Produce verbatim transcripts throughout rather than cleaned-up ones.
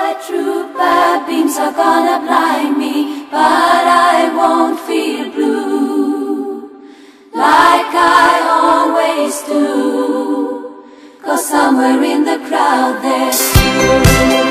trooper beams are gonna blind me, but I won't feel blue like I always do, 'cause somewhere in the crowd there's you.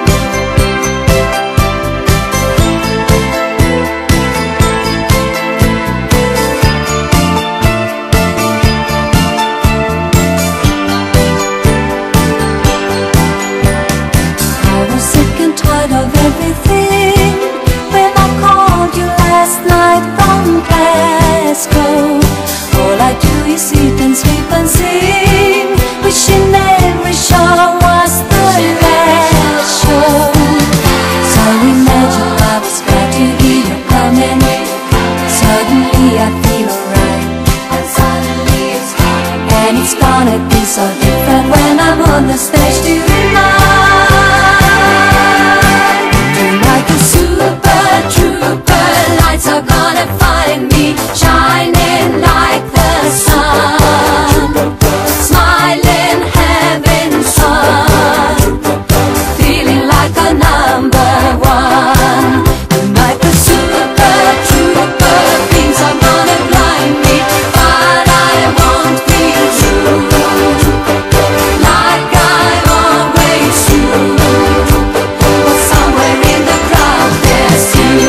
Of everything, when I called you last night from Glasgow, all I do is sit and sleep and sing, wishing every show was the last show. So imagine I was glad to hear you coming. Suddenly I feel alright, and suddenly it's fine. And it's gonna be so different when I'm on the stage tonight. Are gonna find me shining like the sun, smiling, having fun, feeling like a number one. Tonight the super trooper beams are gonna blind me, but I won't feel true like I always do. But somewhere in the crowd there's you.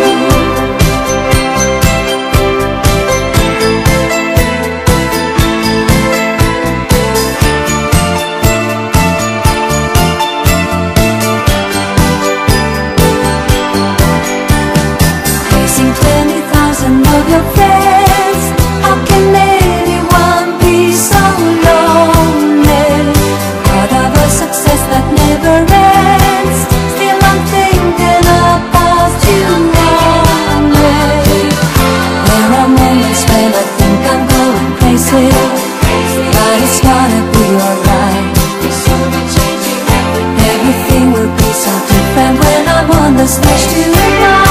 Of your friends, how can anyone be so lonely? Part of a success that never ends. Still I'm thinking about you only. There are moments when I think I'm going crazy, but it's gonna be alright. Everything will be so different when I'm on the stage tonight.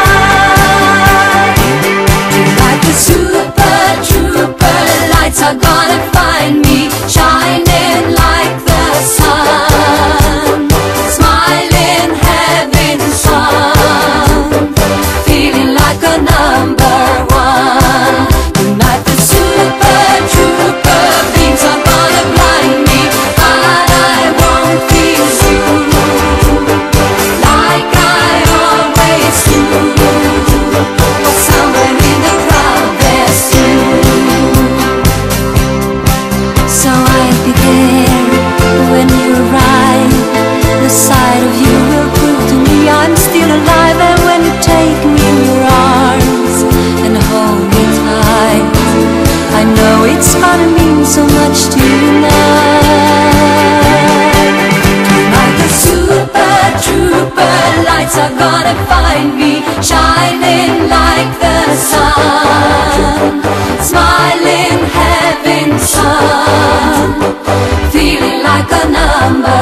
The super trooper lights are gonna find me shining like the sun, smiling, having fun, feeling like a number one. Tonight the super trooper beams are gonna blind me, but I won't feel true like I always do. But somewhere in the so I'll be there when you arrive. The sight of you will prove to me I'm still alive. And when you take me in your arms and hold me tight, I know it's gonna mean so much tonight. Tonight the super trooper lights are gonna find me shining like the sun, smiling, having fun, feeling like a number